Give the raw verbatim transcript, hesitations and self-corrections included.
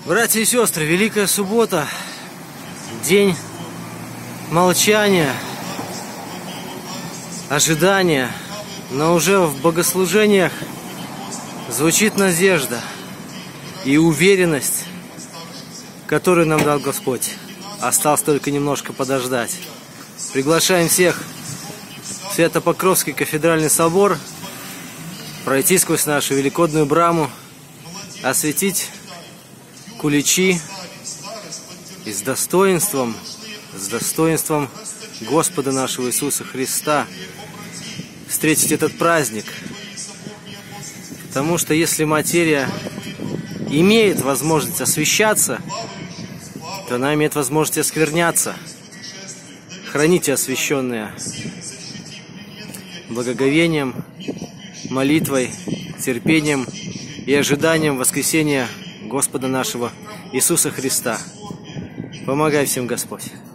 Братья и сестры, Великая Суббота, день молчания, ожидания, но уже в богослужениях звучит надежда и уверенность, которую нам дал Господь. Осталось только немножко подождать. Приглашаем всех в Свято-Покровский кафедральный собор, пройти сквозь нашу великодную браму, осветить куличи и с достоинством, с достоинством Господа нашего Иисуса Христа встретить этот праздник. Потому что если материя имеет возможность освящаться, то она имеет возможность оскверняться. Храните освященное благоговением, молитвой, терпением и ожиданием воскресения Господа нашего Иисуса Христа. Помогай всем, Господь.